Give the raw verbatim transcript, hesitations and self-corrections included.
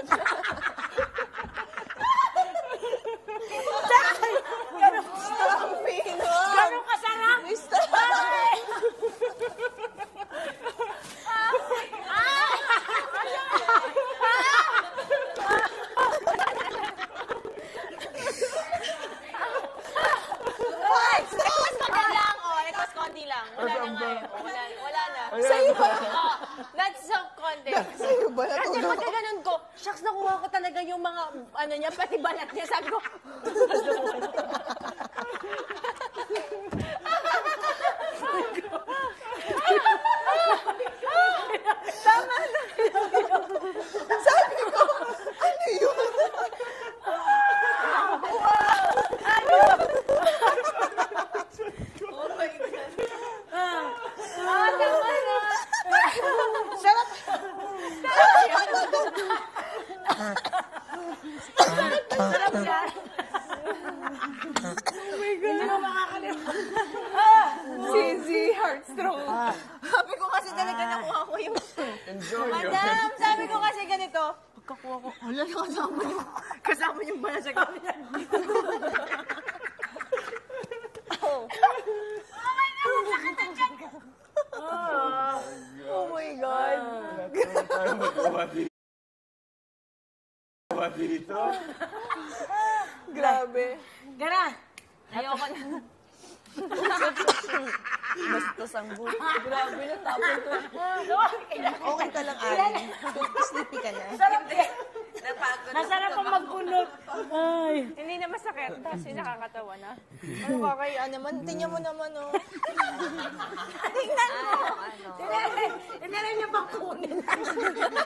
Ganun kasarap! Request konti lang. Wala na nga eh. Wala, wala na. Sa'yo ba? Oh, that's so konti. Sa'yo ba? Kasi pagka ganun ko, shucks, nakuha ko talaga yung mga, ano niya, pati balat niya. Sabi ko, tama na. Sabi ko, ano yun? Ah, tama na. Sarap! Sarap yan. Hindi mo makakalimutan. Cheesy, heartstrong. Sabi ko kasi talaga nakuha ko yung... Enjoy yun. Madam, sabi ko kasi ganito. Pagkakuha ko, hala, kasama yung, kasama yung bala sa ganyan. Oh. Oh my God. Wala tayo magawa dito. Magawa dito. Grabe. Gara! Ayoko na. Bastos ang buhay. Grabe na, tapon ko. Okay ka lang, Ari. Sleepy ka na. Napagod. Masarap ang mag-unot. Ay. Hindi na masakit. Kasi nakakatawa na. Ano kakaya naman? Tingnan mo naman, oh. Tingnan mo. Hindi na rin yung bakunin.